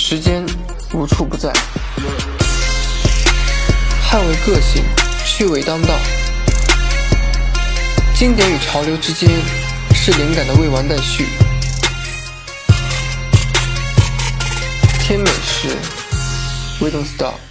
时间无处不在，捍卫个性，趣味当道。经典与潮流之间是灵感的未完待续。天美食 We don't stop。